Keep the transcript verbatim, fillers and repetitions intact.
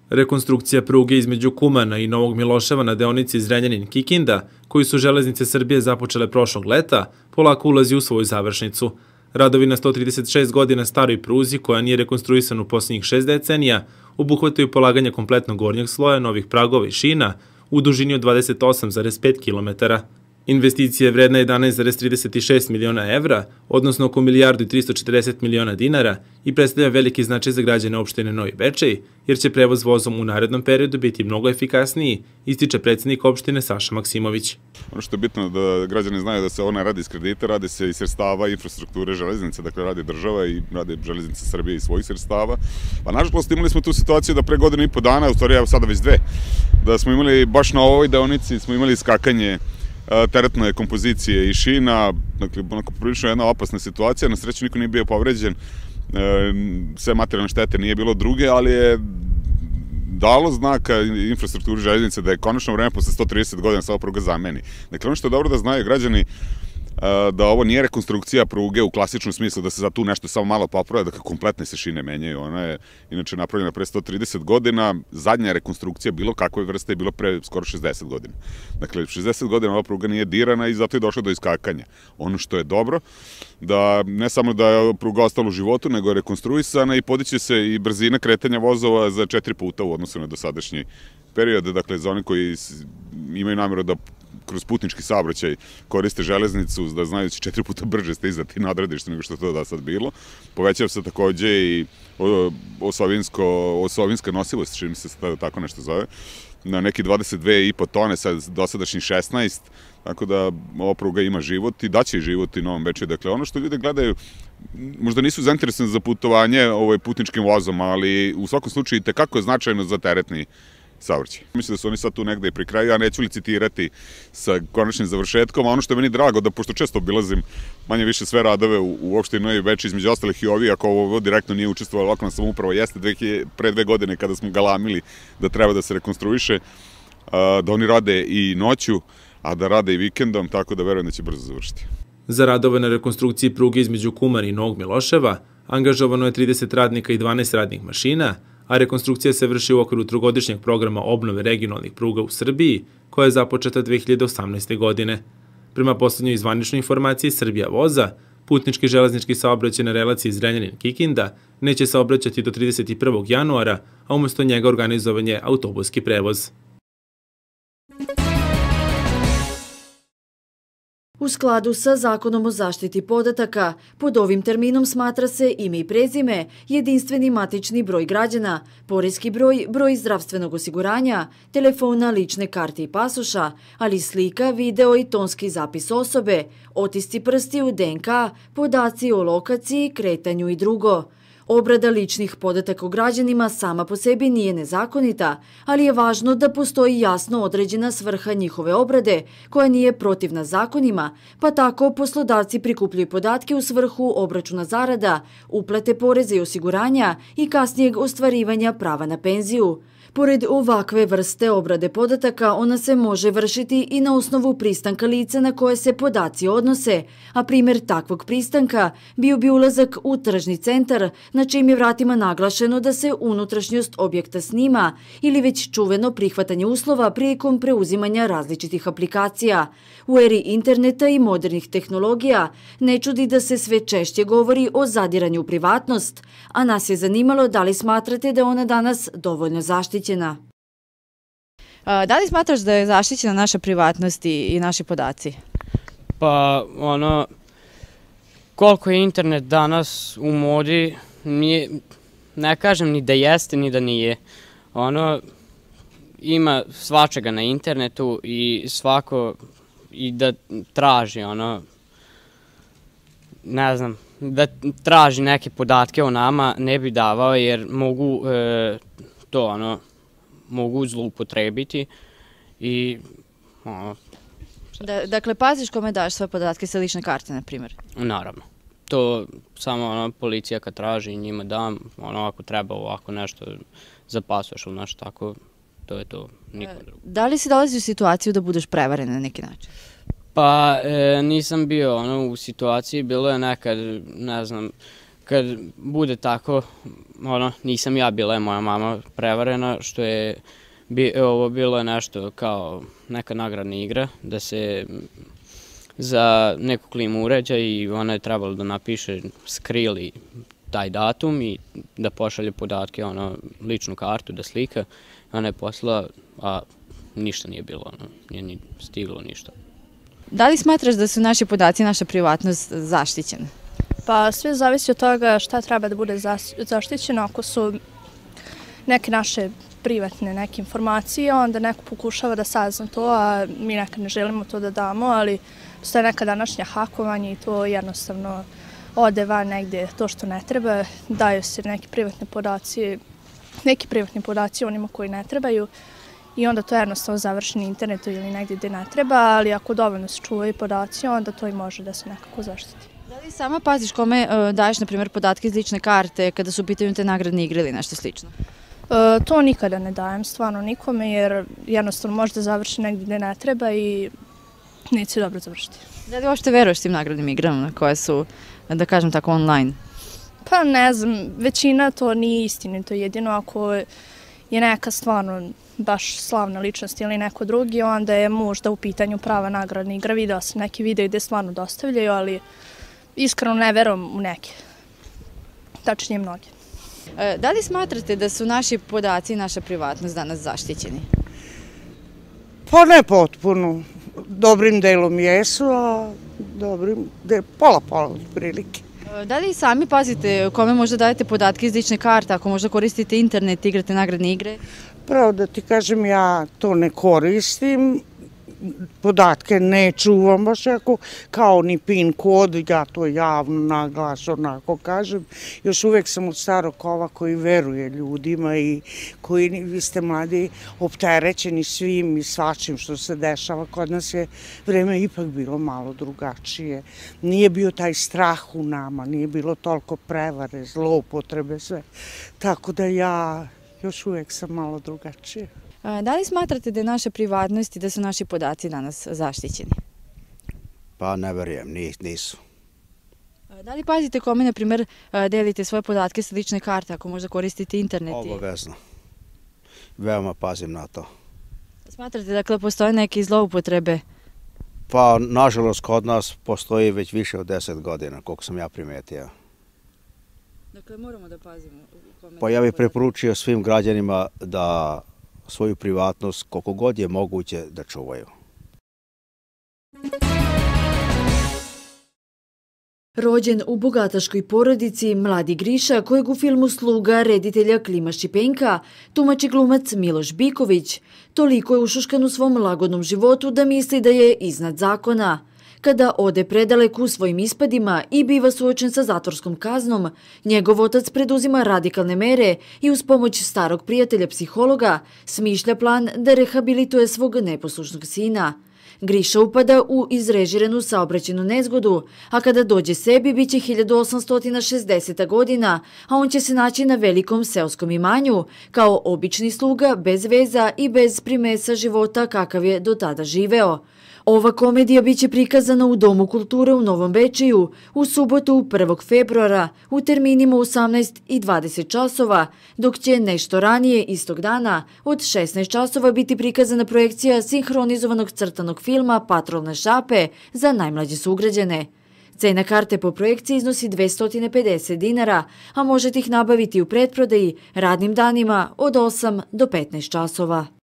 Rekonstrukcija pruge između Kumana i Novog Miloševa na deonici Zrenjanin-Kikinda, koju su Železnice Srbije započele prošlog leta, polako ulazi u svoju završnicu. Radovi na sto trideset šest godina staroj pruzi, koja nije rekonstruisana u posljednjih šest decenija, obuhvataju polaganje kompletnog gornjeg sloja, novih pragova i šina u dužini od dvadeset osam zarez pet kilometara. Investicija je vredna jedanaest zarez trideset šest miliona evra, odnosno oko milijardu i tristo četrdeset miliona dinara i predstavlja veliki značaj za građane opštine Novi Bečej, jer će prevoz vozom u narednom periodu biti mnogo efikasniji, ističe predsjednik opštine Saša Maksimović. Ono što je bitno da građani znaju da se ona radi iz kredita, radi se iz sredstava infrastrukture železnice, dakle radi država i radi Železnice Srbije iz svojih sredstava. Pa nažalost imali smo tu situaciju da pre godinu i po dana, u stvari evo sada već dve, da smo imali baš na ovoj deonici smo imali skakanje teretne kompozicije i šina, dakle, onako prilično jedna opasna situacija, na sreću niko nije bio povređen, sve materijalne štete nije bilo druge, ali je dalo znaka infrastrukturi železnice da je konačno vreme posle sto trideset godina sa ova pruga zameni. Dakle, ono što je dobro da znaju građani da ovo nije rekonstrukcija pruge u klasičnom smislu, da se za tu nešto samo malo poprave, dakle kompletne se šine menjaju. Ona je inače napravljena pre sto trideset godina, zadnja rekonstrukcija bilo kakve vrste je bilo pre skoro šezdeset godina. Dakle, šezdeset godina ova pruga nije dirana i zato je došlo do iskakanja. Ono što je dobro, da ne samo da je pruga ostala u životu, nego je rekonstruisana i podiće se i brzina kretanja vozova za četiri puta u odnosu na dosadašnji period. Dakle, za one koji imaju namjeru da kroz putnički saobraćaj koriste železnicu, da znaju da će četiri puta brže stizati na odredište nego što je to da sad bilo. Povećava se takođe i osovinska nosivost, čini mi se da tako nešto zove, na neki dvadeset dve i po tone, sad dosadašnji šesnaest, tako da ova pruga ima život i daće i život i Novom Bečeju. Dakle, ono što ljude gledaju, možda nisu zainteresovani za putovanje putničkim vozom, ali u svakom slučaju i tekako je značajno za teretni saobraćaj. Mislim da su oni sad tu negde i pri kraju, ja neću licitirati sa konačnim završetkom, a ono što je meni drago, da pošto često obilazim manje više sve radove u opštini Novi Bečej, između ostalih i ovi, ako ovo direktno nije učestvovala lokalna samouprava, jeste pre dve godine kada smo galamili da treba da se rekonstruiše, da oni rade i noću, a da rade i vikendom, tako da verujem da će brzo završiti. Za radove na rekonstrukciji pruge između Kumana i Novog Miloševa angažovano je trideset radnika i dvanaest radnih mašina, a rekonstrukcija se vrši u okviru trogodišnjeg programa obnove regionalnih pruga u Srbiji, koja je započeta dve hiljade osamnaeste. godine. Prema poslednjoj zvaničnoj informaciji Srbija voza, putnički železnički saobraćaj na relaciji Zrenjanin-Kikinda neće saobraćati do trideset prvog januara, a umesto njega organizovan je autobuski prevoz. U skladu sa Zakonom o zaštiti podataka, pod ovim terminom smatra se ime i prezime, jedinstveni matični broj građana, poreski broj, broj zdravstvenog osiguranja, telefona, lične karte i pasoša, ali slika, video i tonski zapis osobe, otisci prstiju, D N K, podaci o lokaciji, kretanju i drugo. Obrada ličnih podataka o građanima sama po sebi nije nezakonita, ali je važno da postoji jasno određena svrha njihove obrade, koja nije protivna zakonima, pa tako poslodavci prikupljaju podatke u svrhu obračuna zarada, uplate poreza i osiguranja i kasnijeg ostvarivanja prava na penziju. Pored ovakve vrste obrade podataka, ona se može vršiti i na osnovu pristanka lica na koje se podaci odnose, a primjer takvog pristanka bio bi ulazak u tržni centar, na čijim je vratima naglašeno da se unutrašnjost objekta snima ili već čuveno prihvatanje uslova prilikom preuzimanja različitih aplikacija. U eri interneta i modernih tehnologija ne čudi da se sve češće govori o zadiranju u privatnost, a nas je zanimalo da li smatrate da je ona danas dovoljno zaštićena. Da li smatraš da je zaštićena naša privatnost i naši podaci? Pa, ono, koliko je internet danas u modi, ne kažem ni da jeste, ni da nije. Ono, ima svačega na internetu i svako i da traži, ono, ne znam, da traži neke podatke o nama ne bi davao jer mogu to, ono, mogu zloupotrebiti i ono... Dakle, paziš kome daš svoje podatke sa lične karte, na primjer? Naravno. To samo policija kad traži njima dam, ono ako treba ovako nešto za pasoš ili nešto tako, to je to, niko drugo. Da li si dolazi u situaciju da budeš prevaren na neki način? Pa nisam bio u situaciji, bilo je nekad, ne znam, kad bude tako, ono, nisam ja bila, je moja mama prevarena, što je bi, ovo bilo nešto kao neka nagradna igra, da se za neku klimu uređa i ona je trebala da napiše skrili taj datum i da pošalje podatke, ono, ličnu kartu, da slika. Ona je poslala, a ništa nije bilo, ono, nije ni stiglo ništa. Da li smatraš da su naši podaci, naša privatnost zaštićene? Pa sve zavisi od toga šta treba da bude zaštićeno. Ako su neke naše privatne neke informacije, onda neko pokušava da sazna to, a mi nekad ne želimo to da damo, ali postoje neka današnja hakovanja i to jednostavno ode van negde to što ne treba, daju se neki privatni podaci, neki privatni podaci onima koji ne trebaju i onda to jednostavno završi na internetu ili negde gde ne treba, ali ako dovoljno se čuvaju podaci, onda to i može da se nekako zaštiti. Da li sama paziš kome daješ, na primjer, podatke iz lične karte kada su u pitanju te nagradne igre ili nešto slično? E, to nikada ne dajem stvarno nikome jer jednostavno može da završi negde gde ne treba i neće dobro završiti. Da li uopšte veruješ tim nagradnim igrama koje su, da kažem tako, online? Pa ne znam, većina to nije istinito, jedino ako je neka stvarno baš slavna ličnost ili neko drugi, onda je možda u pitanju prava nagradna igra. Video sam neki video gde stvarno dostavljaju, ali iskreno ne verujem u neke, tačnije mnoge. Da li smatrate da su naši podaci i naša privatnost danas zaštićeni? Pa ne potpuno. Dobrim delom jesu, a dobrim, pola-pola od prilike. Da li sami pazite kome možda dajete podatke iz lične karte, ako možda koristite internet, igrate nagradne igre? Pravo da ti kažem, ja to ne koristim, podatke ne čuvam baš jako, kao ni pin kod, ja to javno naglas onako kažem. Još uvek sam od starog kova koji veruje ljudima i koji, vi ste mladi, opterećeni svim i svačim što se dešava. Kod nas je vreme ipak bilo malo drugačije. Nije bio taj strah u nama, nije bilo toliko prevare, zloupotrebe, sve. Tako da ja još uvek sam malo drugačije. Da li smatrate da je naša privatnost i da su naši podaci danas zaštićeni? Pa ne verujem, nisu. Da li pazite kome, na primjer, delite svoje podatke sa lične karte, ako možda koristite internet? Obavezno. Veoma pazim na to. Smatrate dakle postoje neke zloupotrebe? Pa nažalost kod nas postoji već više od deset godina, koliko sam ja primetio. Dakle moramo da pazimo. Pa ja bih preporučio svim građanima da svoju privatnost koliko god je moguće da čuvaju. Rođen u bogataškoj porodici, mladi Griša, kojeg u filmu Sluga reditelja Klima Šipenka tumači glumac Miloš Biković, toliko je ušuškan u svom lagodnom životu da misli da je iznad zakona. Kada ode predaleko u svojim ispadima i biva suočen sa zatvorskom kaznom, njegov otac preduzima radikalne mere i uz pomoć starog prijatelja psihologa smišlja plan da rehabilituje svog neposlušnog sina. Griša upada u izrežiranu saobraćajnu nezgodu, a kada dođe sebi biće hiljadu osamsto šesdeseta godina, a on će se naći na velikom seoskom imanju, kao obični sluga, bez veza i bez primesa života kakav je do tada živeo. Ova komedija biće prikazana u Domu kulture u Novom Bečeju u subotu prvog februara u terminima osamnaest i dvadeset časova, dok će nešto ranije istog dana od šesnaest časova biti prikazana projekcija sinhronizovanog crtanog filma Patrolne šape za najmlađe sugrađane. Cena karte po projekciji iznosi dvesta pedeset dinara, a možete ih nabaviti u pretprodaji radnim danima od osam do petnaest časova.